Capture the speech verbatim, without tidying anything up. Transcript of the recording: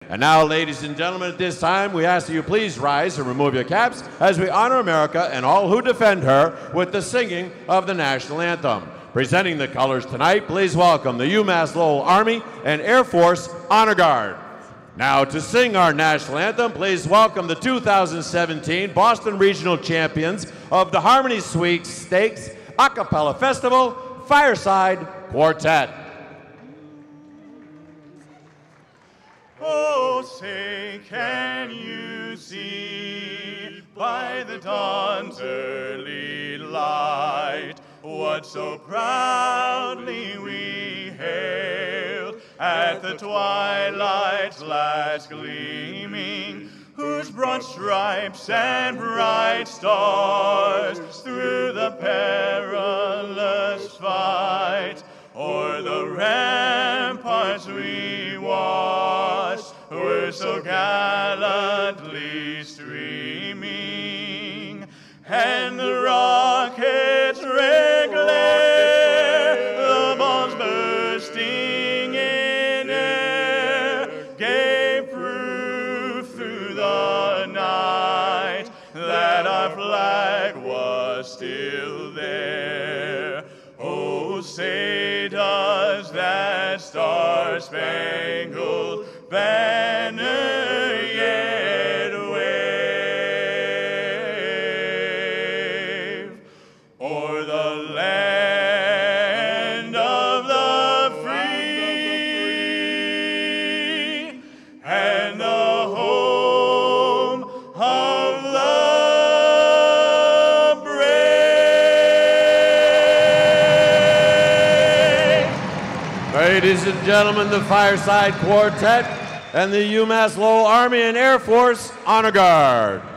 And now, ladies and gentlemen, at this time, we ask that you please rise and remove your caps as we honor America and all who defend her with the singing of the National Anthem. Presenting the colors tonight, please welcome the UMass Lowell Army and Air Force Honor Guard. Now, to sing our National Anthem, please welcome the two thousand seventeen Boston Regional Champions of the Harmony Sweepstakes A Cappella Festival, Fireside Quartet. Oh, say, can you see by the dawn's early light what so proudly we hailed at the twilight's last gleaming, whose broad stripes and bright stars through the perilous fight o'er the ramparts we watched were so gallantly streaming, and the rockets' red glare, the bombs bursting in air, gave proof through the night that our flag was still there. Oh, say does that star-spangled banner yet wave o'er the land of the free and the home of the brave. Ladies and gentlemen, the Fireside Quartet and the UMass Lowell Army and Air Force Honor Guard.